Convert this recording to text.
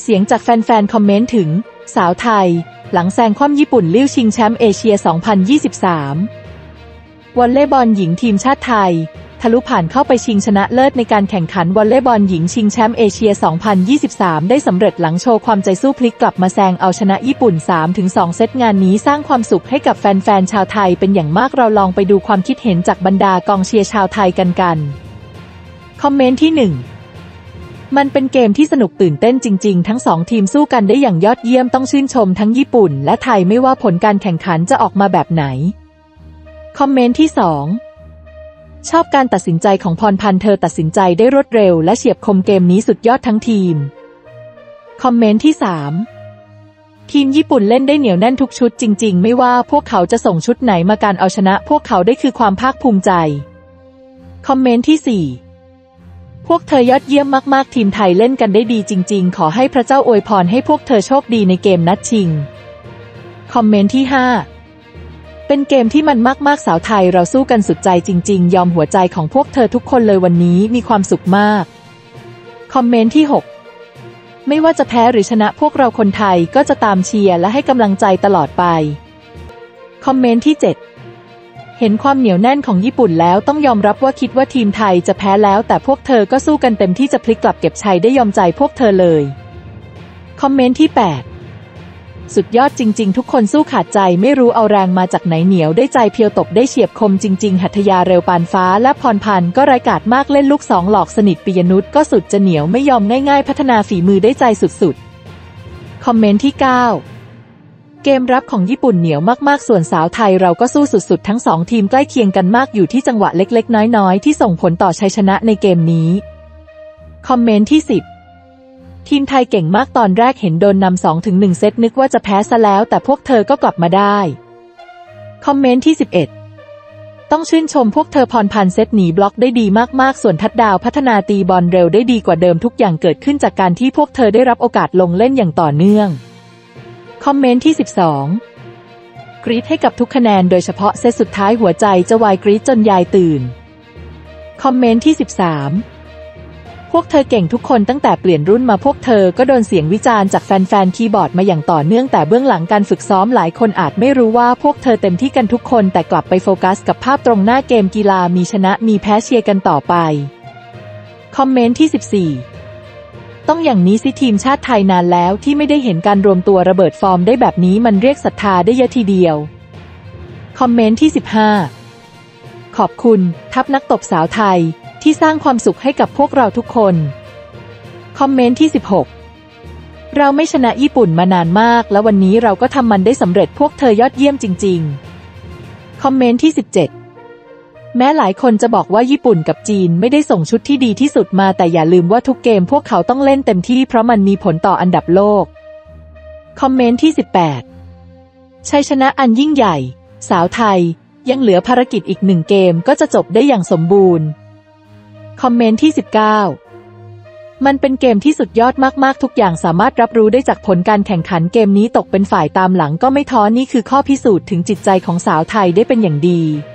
เสียงจากแฟนๆคอมเมนต์ถึงสาวไทยหลังแซงคว่ำญี่ปุ่นลิ่วชิงแชมป์เอเชีย 2023 วอลเลย์บอลหญิงทีมชาติไทยทะลุผ่านเข้าไปชิงชนะเลิศในการแข่งขันวอลเลย์บอลหญิงชิงแชมป์เอเชีย 2023 ได้สำเร็จหลังโชว์ความใจสู้พลิกกลับมาแซงเอาชนะญี่ปุ่น 3-2 เซตงานนี้สร้างความสุขให้กับแฟนๆชาวไทยเป็นอย่างมากเราลองไปดูความคิดเห็นจากบรรดากองเชียร์ชาวไทยกันคอมเมนต์ที่ 1 มันเป็นเกมที่สนุกตื่นเต้นจริงๆทั้งสองทีมสู้กันได้อย่างยอดเยี่ยมต้องชื่นชมทั้งญี่ปุ่นและไทยไม่ว่าผลการแข่งขันจะออกมาแบบไหนคอมเมนต์ที่ 2ชอบการตัดสินใจของพรพันธ์เธอตัดสินใจได้รวดเร็วและเฉียบคมเกมนี้สุดยอดทั้งทีมคอมเมนต์ที่ 3ทีมญี่ปุ่นเล่นได้เหนียวแน่นทุกชุดจริงๆไม่ว่าพวกเขาจะส่งชุดไหนมาการเอาชนะพวกเขาได้คือความภาคภูมิใจคอมเมนต์ที่ 4พวกเธอยอดเยี่ยมมากๆทีมไทยเล่นกันได้ดีจริงๆขอให้พระเจ้าอวยพรให้พวกเธอโชคดีในเกมนัดชิงคอมเมนต์ที่ 5เป็นเกมที่มันมากๆสาวไทยเราสู้กันสุดใจจริงๆยอมหัวใจของพวกเธอทุกคนเลยวันนี้มีความสุขมากคอมเมนต์ที่ 6ไม่ว่าจะแพ้หรือชนะพวกเราคนไทยก็จะตามเชียร์และให้กำลังใจตลอดไปคอมเมนต์ที่ 7เห็นความเหนียวแน่นของญี่ปุ่นแล้วต้องยอมรับว่าคิดว่าทีมไทยจะแพ้แล้วแต่พวกเธอก็สู้กันเต็มที่จะพลิกกลับเก็บชัยได้ยอมใจพวกเธอเลยคอมเมนต์ที่ 8สุดยอดจริงๆทุกคนสู้ขาดใจไม่รู้เอาแรงมาจากไหนเหนียวได้ใจเพียวตบได้เฉียบคมจริงๆหัตถยาเร็วปานฟ้าและพรพันธ์ก็ร้ายกาจมากเล่นลูกสองหลอกสนิทปิยนุชก็สุดจะเหนียวไม่ยอมง่ายๆพัฒนาฝีมือได้ใจสุดๆคอมเมนต์ที่ 9เกมรับของญี่ปุ่นเหนียวมากๆส่วนสาวไทยเราก็สู้สุดๆทั้งสองทีมใกล้เคียงกันมากอยู่ที่จังหวะเล็กๆน้อยๆที่ส่งผลต่อชัยชนะในเกมนี้คอมเมนต์ที่ 10ทีมไทยเก่งมากตอนแรกเห็นโดนนำ 2-1 เซตนึกว่าจะแพ้ซะแล้วแต่พวกเธอก็กลับมาได้คอมเมนต์ที่ 11ต้องชื่นชมพวกเธอพรพันธ์เซตหนีบล็อกได้ดีมากๆส่วนทัดดาวพัฒนาตีบอลเร็วได้ดีกว่าเดิมทุกอย่างเกิดขึ้นจากการที่พวกเธอได้รับโอกาสลงเล่นอย่างต่อเนื่องคอมเมนต์ที่ 12กรี๊ดให้กับทุกคะแนนโดยเฉพาะเซตสุดท้ายหัวใจจะวายกรี๊ดจนยายตื่นคอมเมนต์ที่ 13พวกเธอเก่งทุกคนตั้งแต่เปลี่ยนรุ่นมาพวกเธอก็โดนเสียงวิจารณ์จากแฟนๆคีย์บอร์ดมาอย่างต่อเนื่องแต่เบื้องหลังการฝึกซ้อมหลายคนอาจไม่รู้ว่าพวกเธอเต็มที่กันทุกคนแต่กลับไปโฟกัสกับภาพตรงหน้าเกมกีฬามีชนะมีแพ้เชียร์กันต่อไปคอมเมนต์ที่ 14ต้องอย่างนี้สิทีมชาติไทยนานแล้วที่ไม่ได้เห็นการรวมตัวระเบิดฟอร์มได้แบบนี้มันเรียกศรัทธาได้เยอะทีเดียวคอมเมนต์ที่ 15ขอบคุณทัพนักตบสาวไทยที่สร้างความสุขให้กับพวกเราทุกคนคอมเมนต์ที่ 16เราไม่ชนะญี่ปุ่นมานานมากและวันนี้เราก็ทำมันได้สำเร็จพวกเธอยอดเยี่ยมจริงๆคอมเมนต์ที่ 17แม้หลายคนจะบอกว่าญี่ปุ่นกับจีนไม่ได้ส่งชุดที่ดีที่สุดมาแต่อย่าลืมว่าทุกเกมพวกเขาต้องเล่นเต็มที่เพราะมันมีผลต่ออันดับโลกคอมเมนต์ที่ 18ชัยชนะอันยิ่งใหญ่สาวไทยยังเหลือภารกิจอีก1เกมก็จะจบได้อย่างสมบูรณ์คอมเมนต์ที่ 19มันเป็นเกมที่สุดยอดมากๆทุกอย่างสามารถรับรู้ได้จากผลการแข่งขันเกมนี้ตกเป็นฝ่ายตามหลังก็ไม่ท้อนี่คือข้อพิสูจน์ถึงจิตใจของสาวไทยได้เป็นอย่างดี